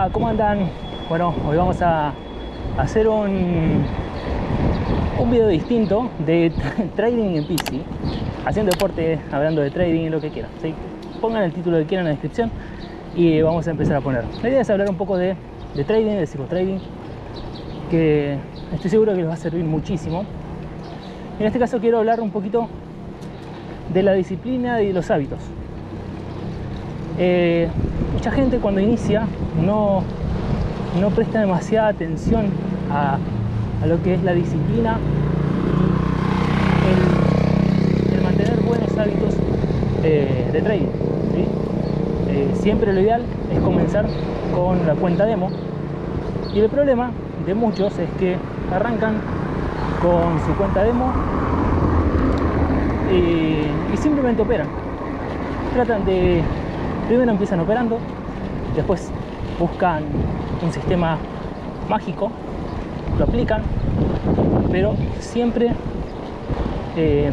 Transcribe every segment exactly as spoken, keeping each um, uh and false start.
Hola, ¿cómo andan? Bueno, hoy vamos a hacer un, un video distinto de trading en P C, haciendo deporte, hablando de trading, lo que quieran, ¿sí? Pongan el título que quieran en la descripción y vamos a empezar a poner. La idea es hablar un poco de, de trading, de psicotrading, que estoy seguro que les va a servir muchísimo. En este caso quiero hablar un poquito de la disciplina y de los hábitos. Eh, mucha gente cuando inicia no, no presta demasiada atención a, a lo que es la disciplina, el, el mantener buenos hábitos eh, de trading, ¿sí? Eh, siempre lo ideal es comenzar con la cuenta demo, y el problema de muchos es que arrancan con su cuenta demo y, y simplemente operan. Tratan de Primero empiezan operando, después buscan un sistema mágico, lo aplican, pero siempre eh,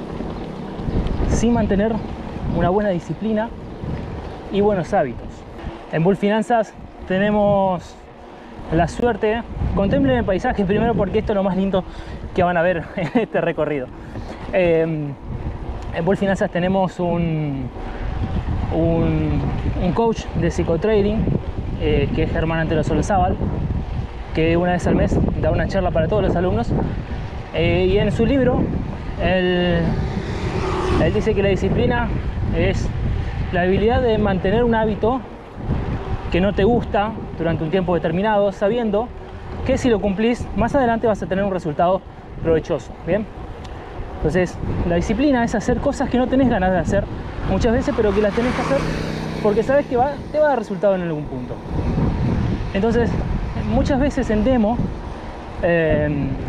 sin mantener una buena disciplina y buenos hábitos. En Bull Finanzas tenemos la suerte, contemplen el paisaje primero porque esto es lo más lindo que van a ver en este recorrido. Eh, en Bull Finanzas tenemos un Un, un coach de psicotrading eh, que es Germán Antelo Solozábal, que una vez al mes da una charla para todos los alumnos, eh, y en su libro él, él dice que la disciplina es la habilidad de mantener un hábito que no te gusta durante un tiempo determinado, sabiendo que si lo cumplís más adelante vas a tener un resultado provechoso. Bien, entonces la disciplina es hacer cosas que no tenés ganas de hacer muchas veces, pero que las tenés que hacer porque sabes que va, te va a dar resultado en algún punto. Entonces, muchas veces en demo eh,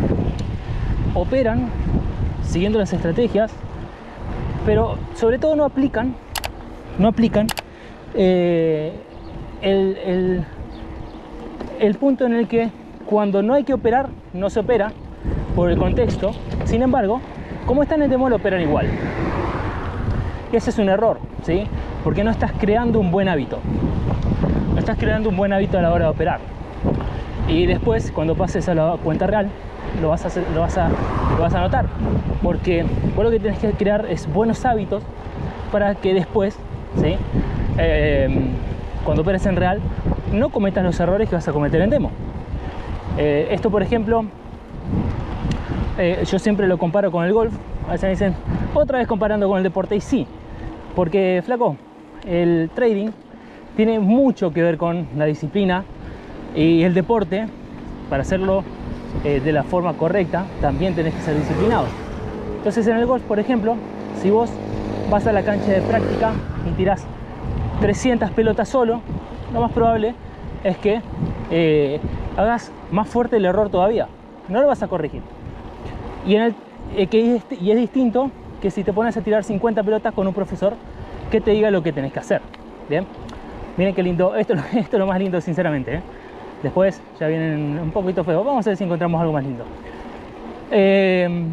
operan siguiendo las estrategias, pero sobre todo no aplican, no aplican eh, el, el, el punto en el que cuando no hay que operar, no se opera por el contexto. Sin embargo, como están en demo, lo operan igual. Y ese es un error, ¿sí? Porque no estás creando un buen hábito. No estás creando un buen hábito a la hora de operar. Y después, cuando pases a la cuenta real, lo vas a, hacer, lo vas a, lo vas a notar. Porque vos lo que tienes que crear es buenos hábitos para que después, ¿sí? Eh, cuando operes en real, no cometas los errores que vas a cometer en demo. Eh, esto, por ejemplo, eh, yo siempre lo comparo con el golf. A veces me dicen, otra vez comparando con el deporte, y sí, porque flaco, el trading tiene mucho que ver con la disciplina, y el deporte, para hacerlo eh, de la forma correcta, también tenés que ser disciplinado. Entonces en el golf, por ejemplo, si vos vas a la cancha de práctica y tirás trescientas pelotas solo, lo más probable es que eh, hagas más fuerte el error todavía, no lo vas a corregir. Y en el Que es, y es distinto que si te pones a tirar cincuenta pelotas con un profesor que te diga lo que tenés que hacer. Bien, miren qué lindo, esto, esto es lo más lindo, sinceramente, ¿eh? Después ya vienen un poquito feos, vamos a ver si encontramos algo más lindo. Eh,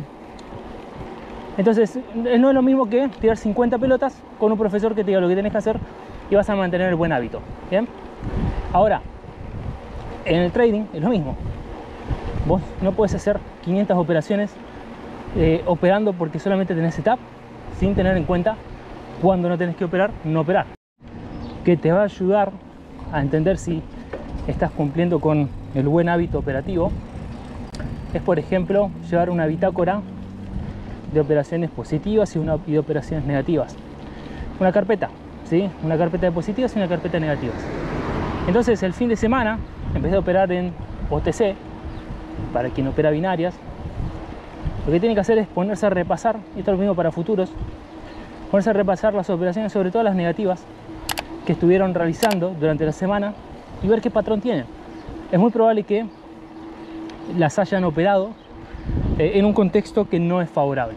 entonces no es lo mismo que tirar cincuenta pelotas con un profesor que te diga lo que tenés que hacer y vas a mantener el buen hábito. Bien, ahora en el trading es lo mismo. Vos no puedes hacer quinientas operaciones Eh, operando porque solamente tenés setup, sin tener en cuenta cuando no tenés que operar, no operar. Que te va a ayudar a entender si estás cumpliendo con el buen hábito operativo es, por ejemplo, llevar una bitácora de operaciones positivas y, una, y de operaciones negativas. Una carpeta, ¿sí? Una carpeta de positivas y una carpeta de negativas. Entonces el fin de semana, en vez de operar en O T C, para quien opera binarias, lo que tiene que hacer es ponerse a repasar, y esto es lo mismo para futuros, ponerse a repasar las operaciones, sobre todo las negativas, que estuvieron realizando durante la semana y ver qué patrón tienen. Es muy probable que las hayan operado eh, en un contexto que no es favorable.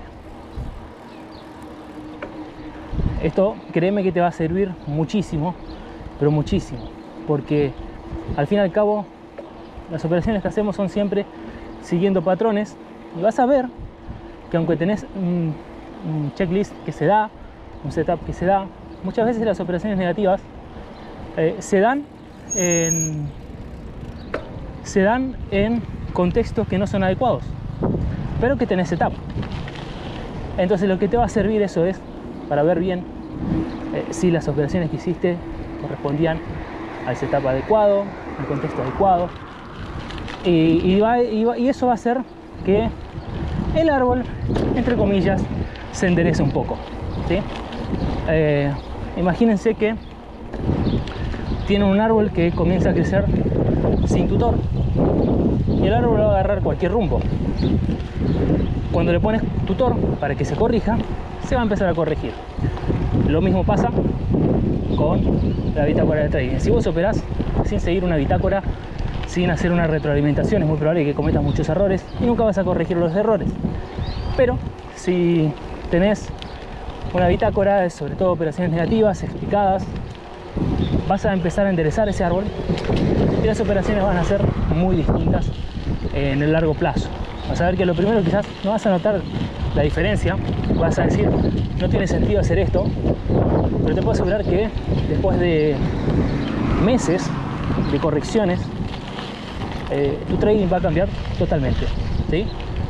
Esto, créeme que te va a servir muchísimo, pero muchísimo, porque al fin y al cabo las operaciones que hacemos son siempre siguiendo patrones. Y vas a ver que aunque tenés un, un checklist que se da, un setup que se da, muchas veces las operaciones negativas eh, se dan en, se dan en contextos que no son adecuados, pero que tenés setup. Entonces lo que te va a servir eso es para ver bien eh, si las operaciones que hiciste correspondían al setup adecuado, al contexto adecuado, y, y, va, y, va, y eso va a hacer que el árbol, entre comillas, se enderece un poco, ¿sí? Eh, imagínense que tienen un árbol que comienza a crecer sin tutor y el árbol va a agarrar cualquier rumbo. Cuando le pones tutor para que se corrija, se va a empezar a corregir. Lo mismo pasa con la bitácora de trading. Si vos operás sin seguir una bitácora, sin hacer una retroalimentación, es muy probable que cometas muchos errores y nunca vas a corregir los errores. Pero si tenés una bitácora, sobre todo operaciones negativas, explicadas, vas a empezar a enderezar ese árbol y las operaciones van a ser muy distintas en el largo plazo. Vas a ver que lo primero quizás no vas a notar la diferencia, vas a decir, no tiene sentido hacer esto, pero te puedo asegurar que después de meses de correcciones, eh, tu trading va a cambiar totalmente, ¿sí?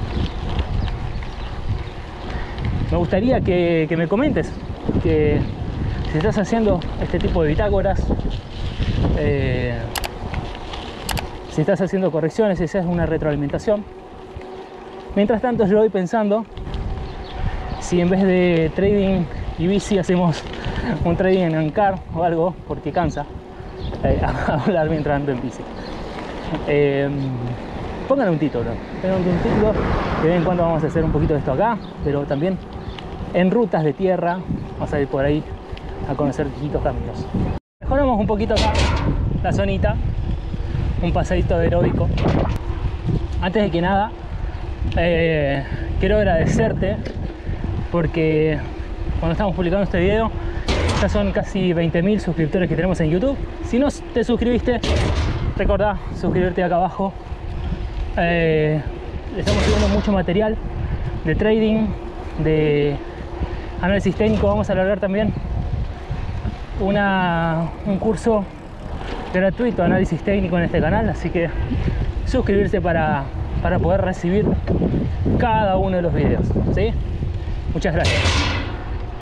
Me gustaría que, que me comentes que si estás haciendo este tipo de bitácoras, eh, si estás haciendo correcciones, si haces una retroalimentación. Mientras tanto, yo voy pensando si en vez de trading y bici hacemos un trading en Ancar o algo, porque cansa eh, hablar mientras ando en bici. Eh, pongan un título, pongan un título, de vez en cuando vamos a hacer un poquito de esto acá, pero también en rutas de tierra, vamos a ir por ahí a conocer distintos caminos. Mejoramos un poquito acá la zonita, un paseíto aeróbico. Antes de que nada, eh, quiero agradecerte porque cuando estamos publicando este video ya son casi veinte mil suscriptores que tenemos en YouTube. Si no te suscribiste, recordá suscribirte acá abajo. Eh, estamos subiendo mucho material de trading, de análisis técnico. Vamos a alargar también una, un curso gratuito de análisis técnico en este canal, así que suscribirse para, para poder recibir cada uno de los videos, ¿sí? Muchas gracias.